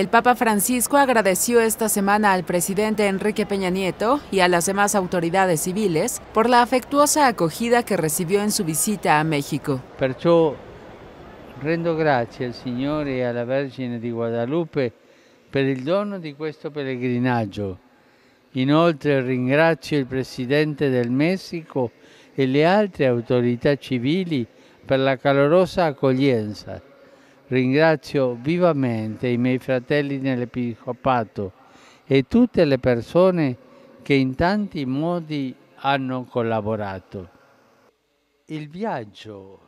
El Papa Francisco agradeció esta semana al presidente Enrique Peña Nieto y a las demás autoridades civiles por la afectuosa acogida que recibió en su visita a México. Perciò rendo grazie al Signore e alla Vergine di Guadalupe per il dono di questo pellegrinaggio. Inoltre ringrazio il Presidente del Messico e le altre autorità civili per la calorosa accoglienza. Ringrazio vivamente i miei fratelli nell'Episcopato e tutte le persone che in tanti modi hanno collaborato. Il viaggio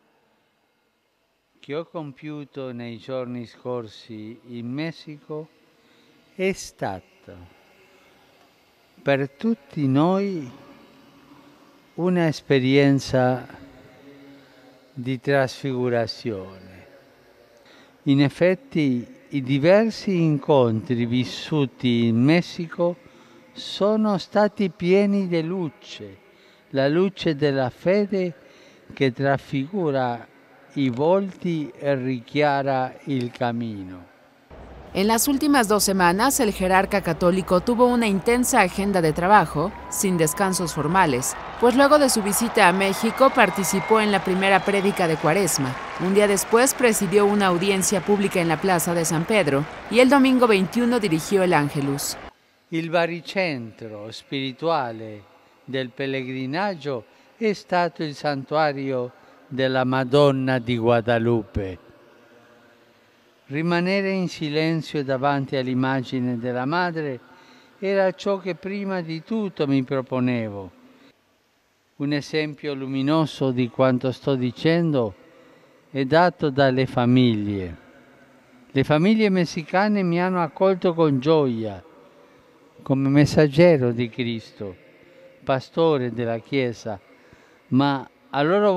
che ho compiuto nei giorni scorsi in Messico è stato per tutti noi un'esperienza di trasfigurazione. In effetti i diversi incontri vissuti in Messico sono stati pieni di luce, la luce della fede che trasfigura i volti e richiara il camino. En las últimas 2 semanas, el jerarca católico tuvo una intensa agenda de trabajo, sin descansos formales, pues luego de su visita a México participó en la primera prédica de Cuaresma. Un día después presidió una audiencia pública en la Plaza de San Pedro y el domingo 21 dirigió el Ángelus. Il baricentro spirituale del pellegrinaggio è stato il santuario della Madonna di Guadalupe. Rimanere in silenzio davanti all'immagine della Madre era ciò che prima di tutto mi proponevo. Un esempio luminoso di quanto sto dicendo è dato dalle famiglie. Le famiglie messicane mi hanno accolto con gioia, come messaggero di Cristo, pastore della Chiesa, ma a loro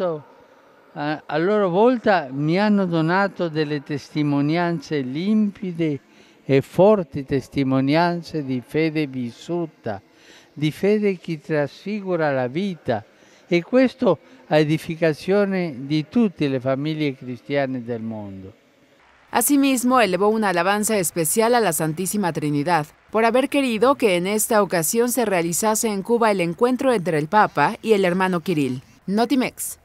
volta mi hanno donato delle testimonianze limpide e forti testimonianze di fede vissuta, di fede che trasfigura la vita, e questo a edificazione di tutte le famiglie cristiane del mondo. Asimismo, elevó una alabanza especial a la Santísima Trinidad, por haber querido que en esta ocasión se realizase en Cuba el encuentro entre el Papa y el hermano Kirill. Notimex.